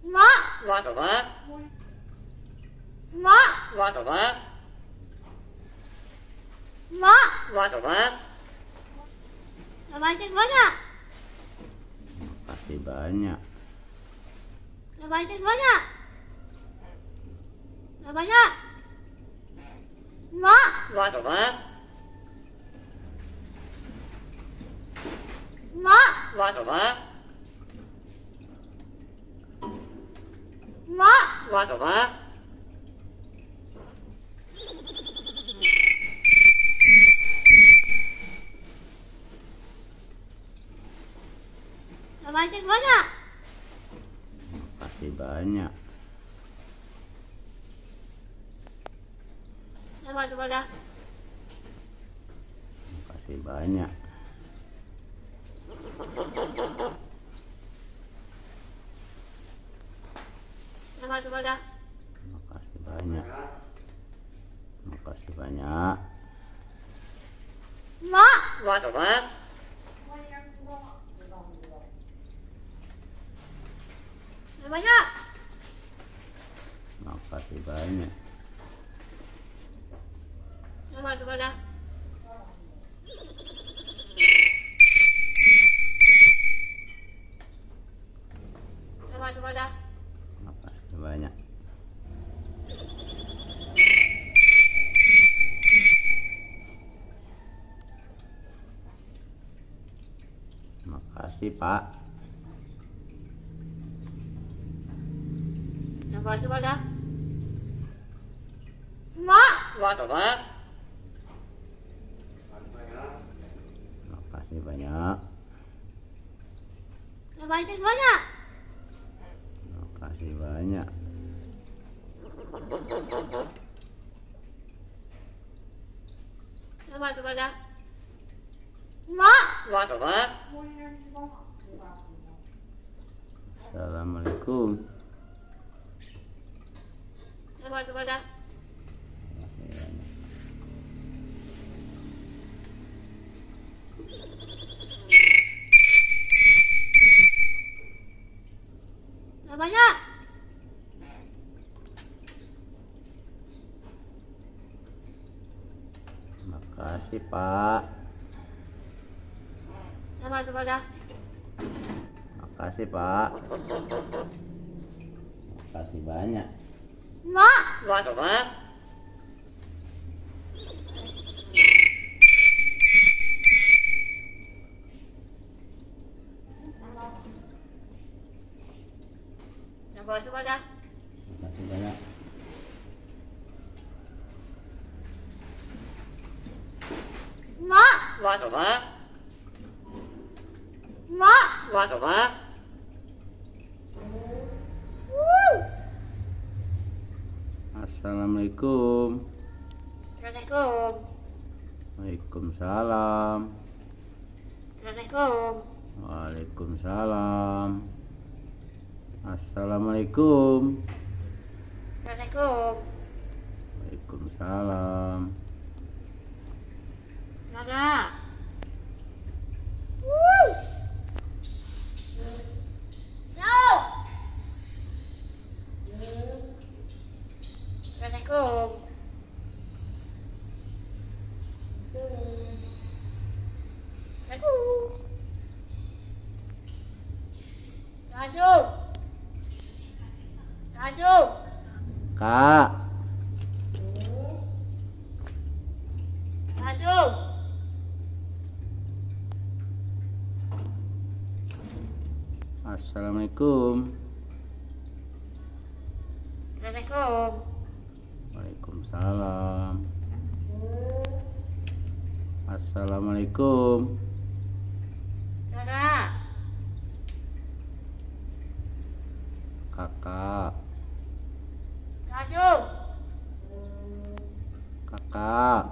Makasih banyak. Makasih banyak. Makasih banyak. Makasih banyak. Makasih banyak. Makasih banyak. Makasih banyak. Makasih, Pak. Makasih banyak. Makasih banyak. Makasih banyak. Assalamualaikum. Makasih, Pak. Makasih, Pak. Makasih banyak. Makasih banyak. Assalamualaikum. Waalaikumsalam. Waalaikumsalam. Assalamualaikum. Waalaikumsalam. Kak. Assalamualaikum. Waalaikumsalam. Assalamualaikum. Kakak. Kakak.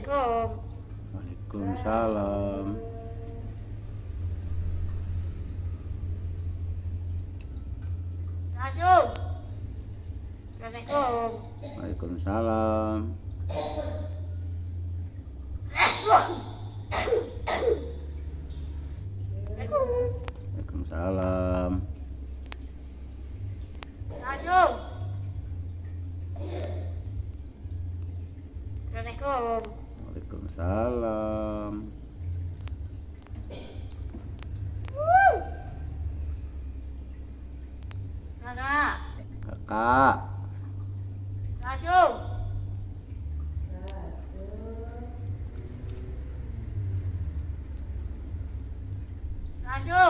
Assalamualaikum. Waalaikumsalam. Rajo. Assalamualaikum. Waalaikumsalam. Waalaikumsalam. Rajo. Assalamualaikum. Waalaikumsalam. Kakak. Kakak. Rajo. Rajo.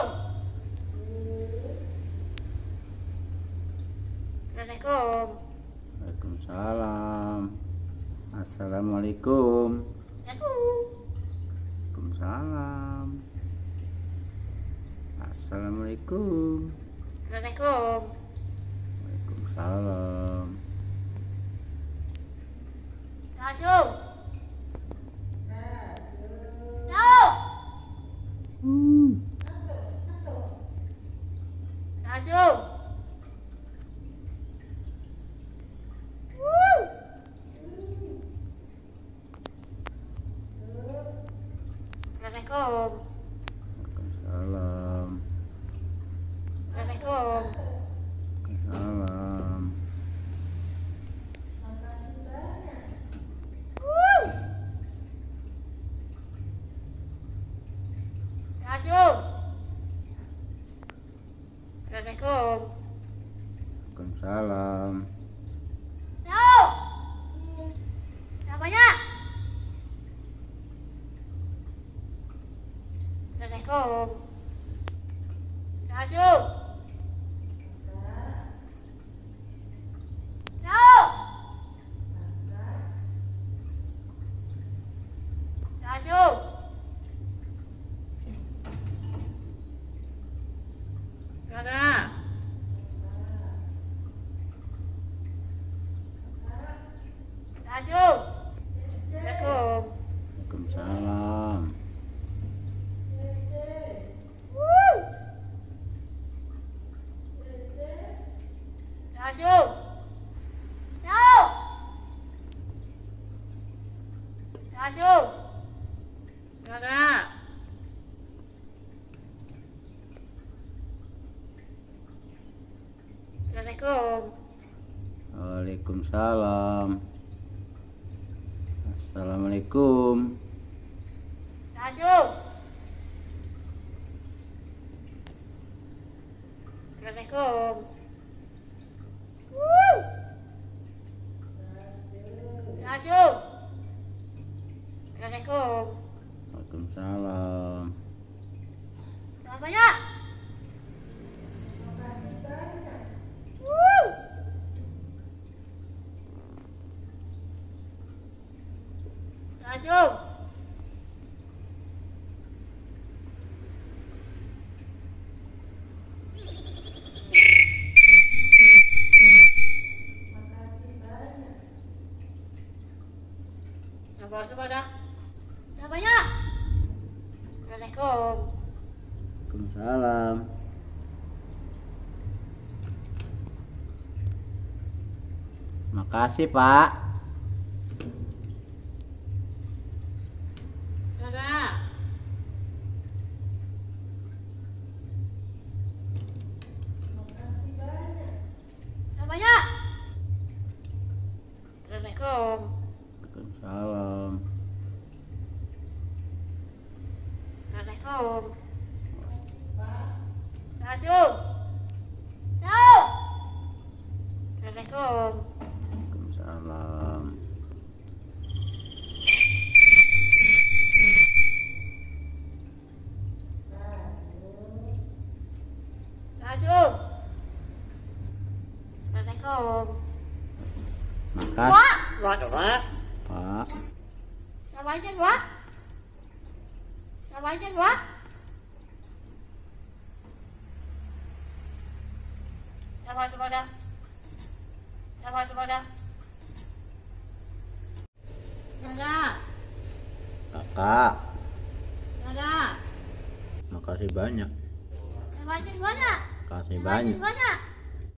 Assalamualaikum. Waalaikumsalam. Assalamualaikum. Waalaikumsalam. Assalamualaikum. Assalamualaikum. Waalaikumsalam. Rajo. Rajo. Assalamualaikum. Waalaikumsalam. Assalamualaikum. Waalaikumsalam. Rajo. Assalamualaikum. Waalaikumsalam. Tahu. Banyak. Assalamualaikum. Rajo. Tahu. Rajo. Kakak. Rajo. Assalamualaikum. Waalaikumsalam. Rajo. Tahu. Rajo. Kakak. Assalamualaikum. Waalaikumsalam. Assalamualaikum. Rajo. Assalamualaikum. Rajo. Assalamualaikum. Waalaikumsalam. Banyak. Rajo. Coba dah. Banyak. Assalamualaikum. Waalaikumsalam. Makasih, Pak. Kakak. Banyak. Assalamualaikum. Waalaikumsalam. Assalamualaikum. Rajo. Tahu. Assalamualaikum. Waalaikumsalam. Rajo. Assalamualaikum. Makasih, Wah, Pak. Pak. Sama aja gua. Sama aja gua. Coba dah. Coba dah. Enggak. Kak, Ada. makasih banyak. Banyak banyak. Makasih banyak. Banyak.